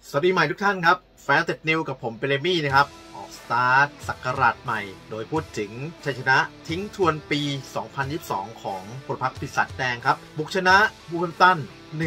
สวัสดีใหม่ทุกท่านครับแฟนเต็ดนิวกับผมเปเรมี่นะครับออกสตาร์ทศักราชใหม่โดยพูดถึงชัยชนะทิ้งทวนปี 2022 ของพลพรรคปีศาจแดงครับบุกชนะบูแฮมตัน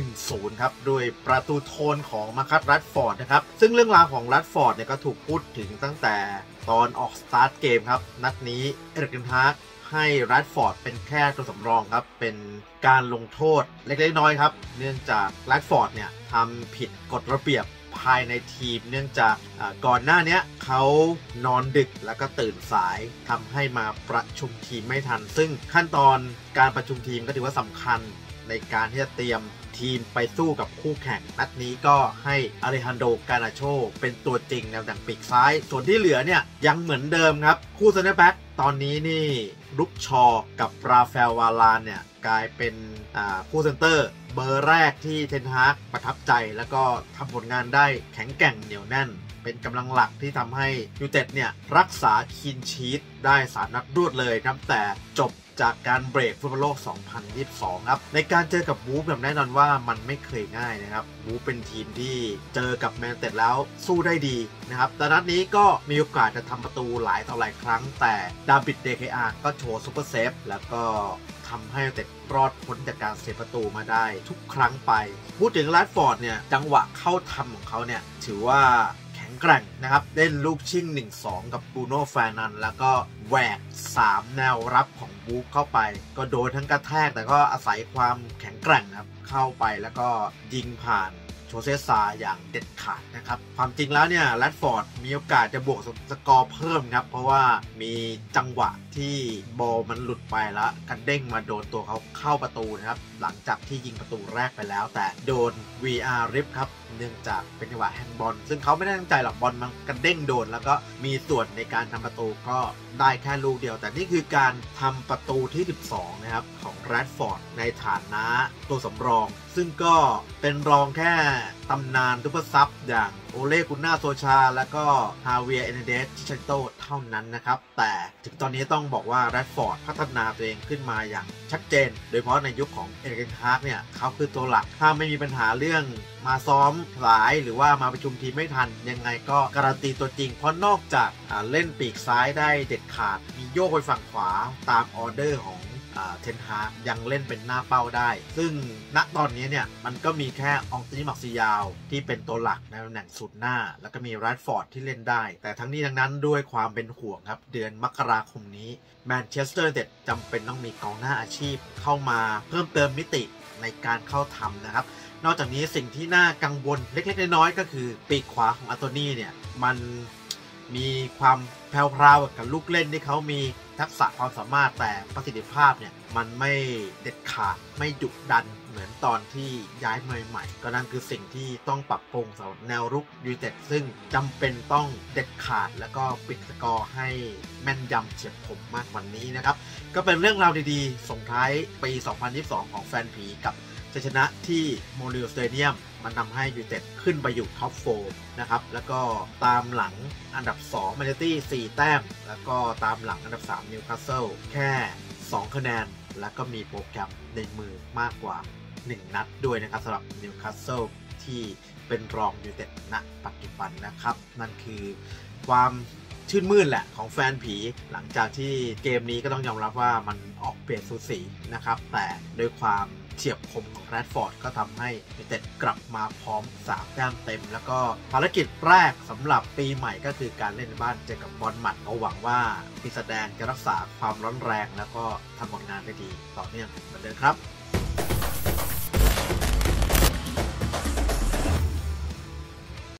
1-0 ครับโดยประตูโทนของมาคัส แรชฟอร์ดนะครับซึ่งเรื่องราวของแรชฟอร์ดเนี่ยก็ถูกพูดถึงตั้งแต่ตอนออกสตาร์ทเกมครับนัดนี้เอริก เทนฮากให้แรชฟอร์ดเป็นแค่ตัวสำรองครับเป็นการลงโทษเล็กๆน้อยๆครับเนื่องจากแรชฟอร์ดเนี่ยทำผิดกฎระเบียบภายในทีมเนื่องจากก่อนหน้านี้เขานอนดึกแล้วก็ตื่นสายทำให้มาประชุมทีมไม่ทันซึ่งขั้นตอนการประชุมทีมก็ถือว่าสำคัญในการที่จะเตรียมทีมไปสู้กับคู่แข่งนัดนี้ก็ให้อเลฮันโด กานาโชเป็นตัวจริงแนวดังปีกซ้ายส่วนที่เหลือเนี่ยยังเหมือนเดิมครับคู่เซนเตอร์แบ็กตอนนี้นี่ลุกชอกับราฟาเอล วาลานเนี่ยกลายเป็นคู่เซนเตอร์เบอร์แรกที่เทนฮากประทับใจแล้วก็ทำผลงานได้แข็งแกร่งเหนียวแน่นเป็นกำลังหลักที่ทำให้ยูไนเต็ดเนี่ยรักษาคีนชีทได้3 นัดรวดเลยครับแต่จบจากการเบรกฟุตบอลโลก 2022 ครับในการเจอกับวูฟแบบแน่นอนว่ามันไม่เคยง่ายนะครับวูฟเป็นทีมที่เจอกับแมนเต็ดแล้วสู้ได้ดีนะครับแต่นัดนี้ก็มีโอกาสจะทำประตูหลายต่อหลายครั้งแต่ดาวิด เดเคอาร์ก็โชว์ซุปเปอร์เซฟแล้วก็ทำให้เต็ดรอดพ้นจากการเสียประตูมาได้ทุกครั้งไปพูดถึงแรดฟอร์ดเนี่ยจังหวะเข้าทำของเขาเนี่ยถือว่าแกร่งนะครับเล่นลูกชิ่ง 1-2 กับบูโน่แฟร์นันแล้วก็แหวก3แนวรับของบูฟเข้าไปก็โดนทั้งกระแทกแต่ก็อาศัยความแข็งแกร่งครับเข้าไปแล้วก็ยิงผ่านโชเซซาอย่างเด็ดขาดนะครับความจริงแล้วเนี่ยแรดฟอร์ดมีโอกาสจะบวกสกอร์เพิ่มครับเพราะว่ามีจังหวะที่บอลมันหลุดไปแล้วกันเด้งมาโดนตัวเขาเข้าประตูนะครับหลังจากที่ยิงประตูแรกไปแล้วแต่โดน VR ริบครับเนื่องจากเป็นจังหวะแฮนด์บอลซึ่งเขาไม่ได้ตั้งใจหรอกบอลมันกันเด้งโดนแล้วก็มีส่วนในการทำประตูก็ได้แค่ลูกเดียวแต่นี่คือการทำประตูที่ 12 นะครับของแรดฟอร์ดในฐานะตัวสำรองซึ่งก็เป็นรองแค่ตำนานซุปเปอร์ซับอย่างโอเล่กุนนาโซชาแล้วก็ฮาเวียร์ เอเนเดส ชิชันโตเท่านั้นนะครับแต่ถึงตอนนี้ต้องบอกว่าแรดฟอร์ดพัฒนาตัวเองขึ้นมาอย่างชัดเจนโดยเฉพาะในยุคของเอริก เทนฮากเนี่ยเขาคือตัวหลักถ้าไม่มีปัญหาเรื่องมาซ้อมหลายหรือว่ามาประชุมทีมไม่ทันยังไงก็การันตีตัวจริงเพราะนอกจากเล่นปีกซ้ายได้เด็ดขาดมีโยกไปฝั่งขวาตามออเดอร์ของเทนฮากยังเล่นเป็นหน้าเป้าได้ซึ่งณตอนนี้เนี่ยมันก็มีแค่องติมักซิยาวที่เป็นตัวหลักในตำแหน่งสุดหน้าแล้วก็มีแรดฟอร์ดที่เล่นได้แต่ทั้งนี้ทั้งนั้นด้วยความเป็นห่วงครับเดือนมกราคมนี้แมนเชสเตอร์ยูไนเต็ดจำเป็นต้องมีกองหน้าอาชีพเข้ามาเพิ่มเติมมิติในการเข้าทำนะครับนอกจากนี้สิ่งที่น่ากังวลเล็กๆน้อยๆก็คือปีกขวาของอันโตนีเนี่ยมันมีความแพรวๆกับลูกเล่นที่เขามีทักษะความสามารถแต่ประสิทธิภาพเนี่ยมันไม่เด็ดขาดไม่ดุดันเหมือนตอนที่ย้ายมาใหม่ก็นั่นคือสิ่งที่ต้องปรับปรุงสำหรับแนวรุกยูไนเต็ดซึ่งจำเป็นต้องเด็ดขาดแล้วก็ปิดสกอร์ให้แม่นยำเฉียบคมมากกว่านี้นะครับก็เป็นเรื่องราวดีๆส่งท้ายปี 2022 ของแฟนผีกับชัยชนะที่โมริโอสเตเดียมมันทำให้ยูไนเต็ดขึ้นไปอยู่ท็อป 4 นะครับแล้วก็ตามหลังอันดับ 2 แมนเชสเตอร์ 4 แต้มแล้วก็ตามหลังอันดับ 3 นิวคาสเซิลแค่ 2 คะแนนแล้วก็มีโปรแกรมในมือมากกว่า 1 นัดด้วยนะครับสำหรับนิวคาสเซิลที่เป็นรองยูไนเต็ดณปัจจุบันนะครับนั่นคือความชื่นมื่นแหละของแฟนผีหลังจากที่เกมนี้ก็ต้องยอมรับว่ามันออกเปลี่ยนสูสีนะครับแต่โดยความเฉียบคมของแรดฟอร์ดก็ทำให้ยูไนเต็ดกลับมาพร้อม3 แต้มเต็มแล้วก็ภารกิจแรกสำหรับปีใหม่ก็คือการเล่นบ้านเจอกับบอลหมัดก็หวังว่าปีศาจแดงจะรักษาความร้อนแรงแล้วก็ทำผลงานได้ดีต่อเนื่องเหมือนเดิมครับ